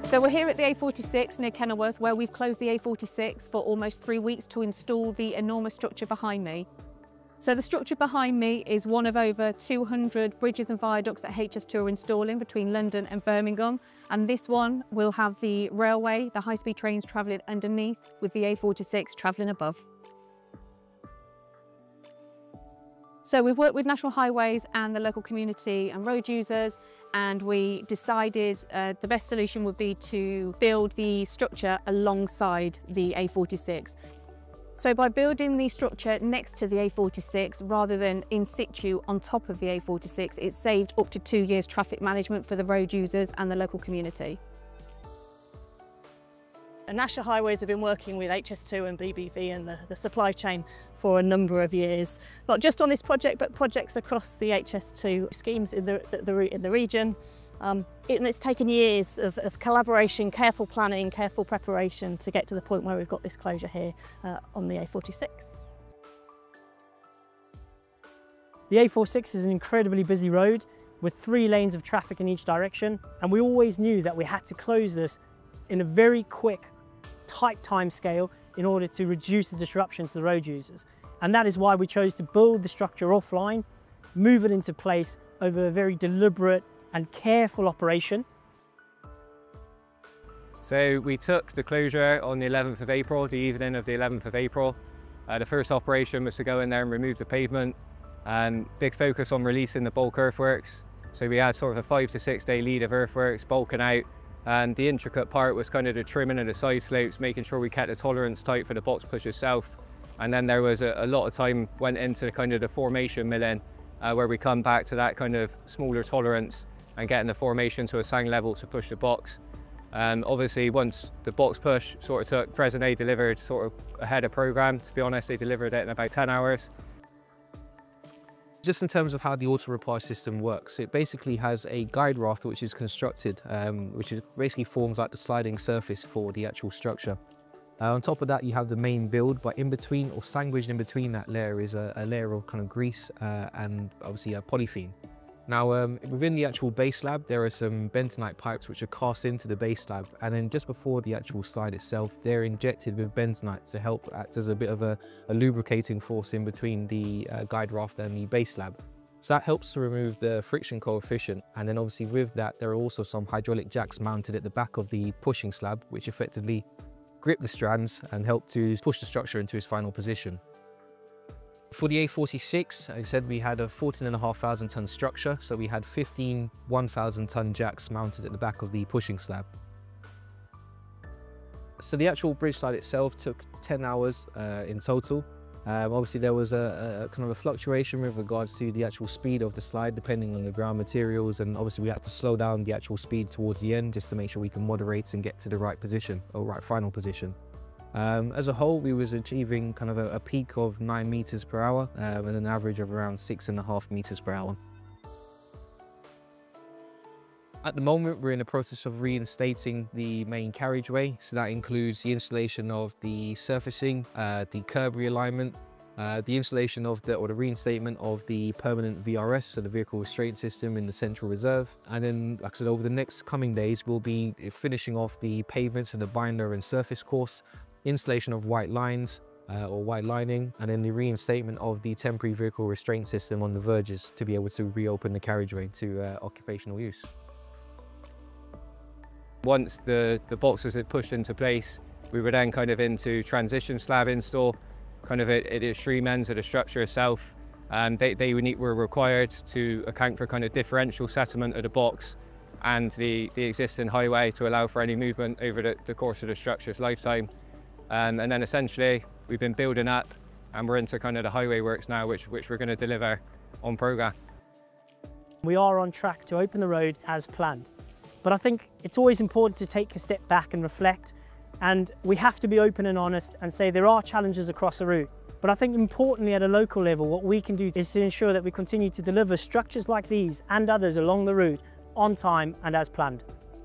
So we're here at the A46 near Kenilworth, where we've closed the A46 for almost 3 weeks to install the enormous structure behind me. So the structure behind me is one of over 200 bridges and viaducts that HS2 are installing between London and Birmingham. And this one will have the railway, the high-speed trains travelling underneath, with the A46 travelling above. So we've worked with National Highways and the local community and road users, and we decided the best solution would be to build the structure alongside the A46. So by building the structure next to the A46 rather than in situ on top of the A46, it saved up to 2 years traffic management for the road users and the local community. And National Highways have been working with HS2 and BBV and the supply chain for a number of years, not just on this project, but projects across the HS2 schemes in the region. And it's taken years of collaboration, careful planning, careful preparation to get to the point where we've got this closure here on the A46. The A46 is an incredibly busy road with 3 lanes of traffic in each direction, and we always knew that we had to close this in a very quick, tight time scale in order to reduce the disruption to the road users. And that is why we chose to build the structure offline, move it into place over a very deliberate and careful operation. So we took the closure on the 11th of April, the evening of the 11th of April. The first operation was to go in there and remove the pavement, and big focus on releasing the bulk earthworks. So we had sort of a 5 to 6 day lead of earthworks bulking out, and the intricate part was kind of the trimming of the side slopes, making sure we kept the tolerance tight for the box push itself. And then there was a lot of time went into kind of the formation milling, where we come back to that kind of smaller tolerance and getting the formation to a sound level to push the box. Obviously, once the box push sort of took, Fresnay delivered sort of ahead of programme. To be honest, they delivered it in about 10 hours. Just in terms of how the auto repair system works, it basically has a guide raft which is constructed, which is basically forms like the sliding surface for the actual structure. On top of that, you have the main build, but in between, or sandwiched in between that layer, is a layer of kind of grease and obviously a polythene. Now, within the actual base slab, there are some bentonite pipes which are cast into the base slab, and then just before the actual slide itself, they're injected with bentonite to help act as a bit of a lubricating force in between the guide raft and the base slab. So that helps to remove the friction coefficient, and then obviously with that, there are also some hydraulic jacks mounted at the back of the pushing slab, which effectively grip the strands and help to push the structure into its final position. For the A46, I said we had a 14,500 ton structure, so we had 15 1,000 ton jacks mounted at the back of the pushing slab. So the actual bridge slide itself took 10 hours in total. Obviously there was a kind of a fluctuation with regards to the actual speed of the slide depending on the ground materials, and obviously we had to slow down the actual speed towards the end just to make sure we can moderate and get to the right position, or right final position. As a whole, we was achieving kind of a peak of 9 meters per hour and an average of around 6.5 meters per hour. At the moment, we're in the process of reinstating the main carriageway. So that includes the installation of the surfacing, the curb realignment, the installation of the reinstatement of the permanent VRS, so the vehicle restraint system in the central reserve. And then, like I said, over the next coming days, we'll be finishing off the pavements and the binder and surface course, installation of white lines or white lining, and then the reinstatement of the temporary vehicle restraint system on the verges to be able to reopen the carriageway to occupational use. Once the boxes had pushed into place, we were then kind of into transition slab install, kind of at the extreme ends of the structure itself. And they were required to account for kind of differential settlement of the box and the existing highway to allow for any movement over the course of the structure's lifetime. And then essentially we've been building up and we're into kind of the highway works now, which we're going to deliver on programme. We are on track to open the road as planned. But I think it's always important to take a step back and reflect, and we have to be open and honest and say there are challenges across the route. But I think importantly at a local level, what we can do is to ensure that we continue to deliver structures like these and others along the route on time and as planned.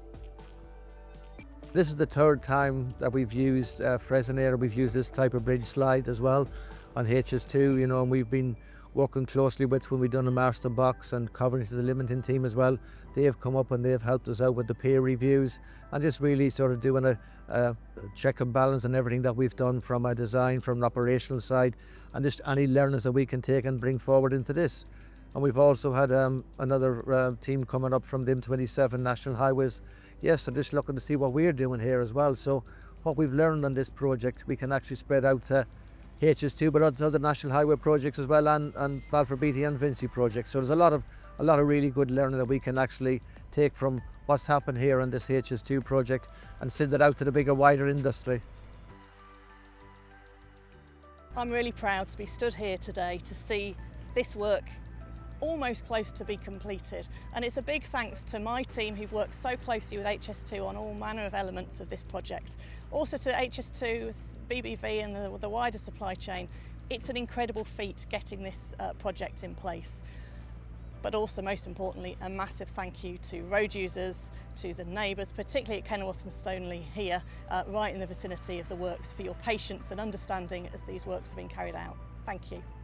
This is the 3rd time that we've used Fresnay, or we've used this type of bridge slide as well on HS2, you know, and we've been working closely with when we've done a master box and covering to the limiting team as well. They have come up and they have helped us out with the peer reviews and just really sort of doing a check and balance on everything that we've done from a design, from an operational side, and just any learnings that we can take and bring forward into this. And we've also had another team coming up from the M27 National Highways. Yes, so just looking to see what we're doing here as well. So what we've learned on this project, we can actually spread out to HS2, but also other national highway projects as well, and Balfour Beatty and Vinci projects. So there's a lot of really good learning that we can actually take from what's happened here on this HS2 project and send it out to the bigger, wider industry. I'm really proud to be stood here today to see this work almost close to be completed, and it's a big thanks to my team who've worked so closely with HS2 on all manner of elements of this project. Also to HS2, BBV and the wider supply chain. It's an incredible feat getting this project in place. But also, most importantly, a massive thank you to road users, to the neighbours, particularly at Kenilworth and Stoneleigh here, right in the vicinity of the works, for your patience and understanding as these works have been carried out. Thank you.